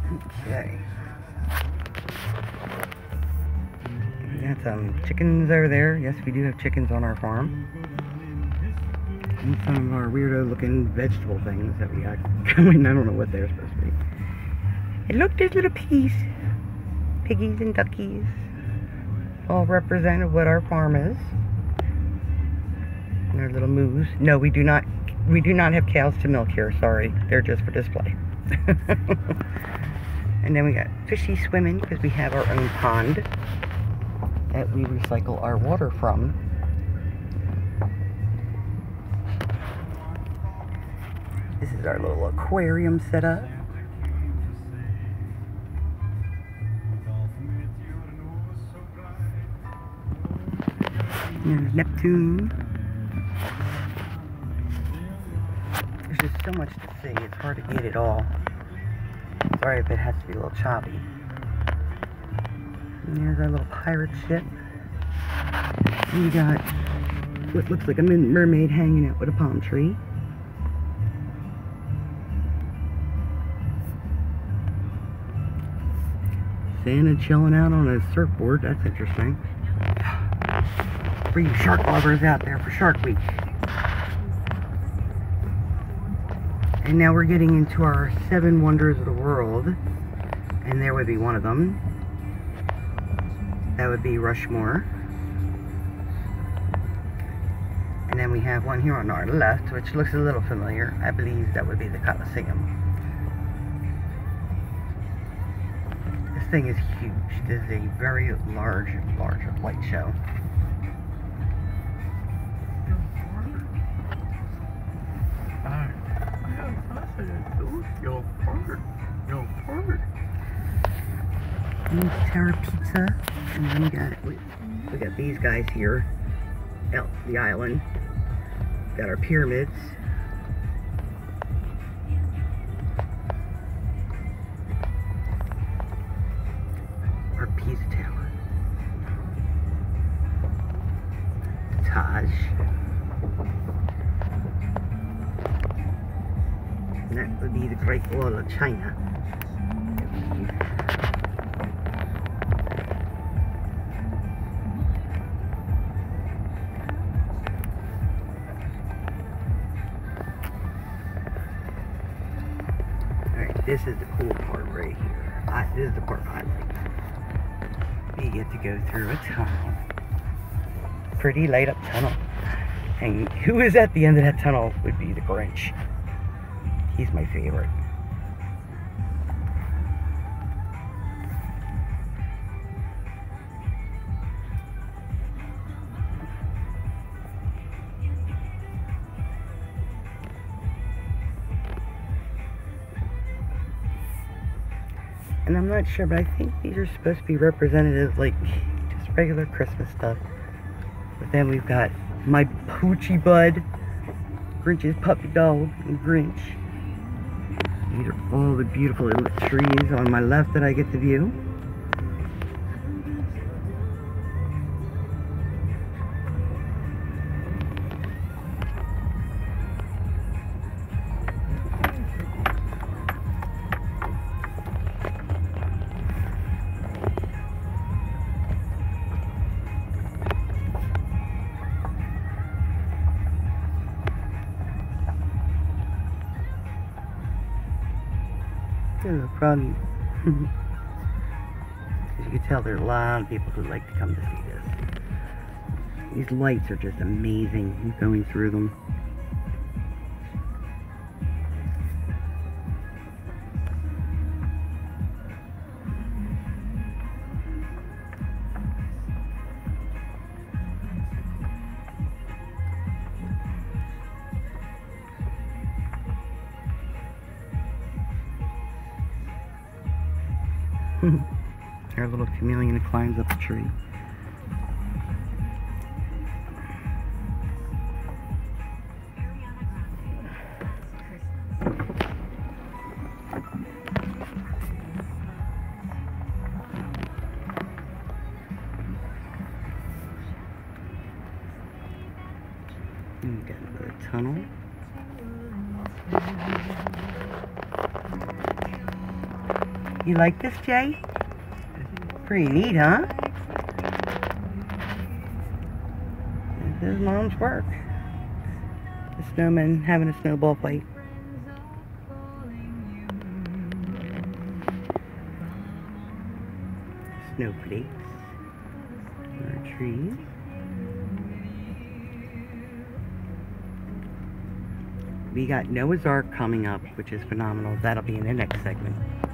Okay. Got some chickens over there. Yes, we do have chickens on our farm. And some of our weirdo looking vegetable things that we got going. I don't know what they're supposed to be. And look, there's little piggies. Piggies and duckies. All represent what our farm is. And our little moose. No, we do not have cows to milk here, sorry. They're just for display. And then we got fishy swimming because we have our own pond that we recycle our water from. This is our little aquarium setup. There's Neptune. There's just so much to see, it's hard to get it all. Sorry if it has to be a little choppy. And there's our little pirate ship. And we got what looks like a mermaid hanging out with a palm tree. Santa chilling out on a surfboard, that's interesting. For you shark lovers out there for Shark Week. And now we're getting into our 7 wonders of the world. And there would be one of them. That would be Rushmore. And then we have one here on our left, which looks a little familiar. I believe that would be the Colosseum. This thing is huge. This is a very large light show. Terra Pizza, and then we got these guys here out the island. Got our pyramids. Our Pisa Tower. Taj. And that would be the Great Wall of China. This is the cool part right here. This is the part I like. We get to go through a tunnel. Pretty light up tunnel. And who is at the end of that tunnel would be the Grinch. He's my favorite. And I'm not sure, but I think these are supposed to be representative, like, just regular Christmas stuff. But then we've got my Poochie Bud, Grinch's puppy dog, and Grinch. These are all the beautiful trees on my left that I get to view. Probably, as you can tell, there are a lot of people who like to come to see this. These lights are just amazing going through them. Our little chameleon that climbs up the tree. And we got another tunnel. You like this, Jay? Pretty neat, huh? This is Mom's work. The snowman having a snowball fight. Snowflakes. Our trees. We got Noah's Ark coming up, which is phenomenal. That'll be in the next segment.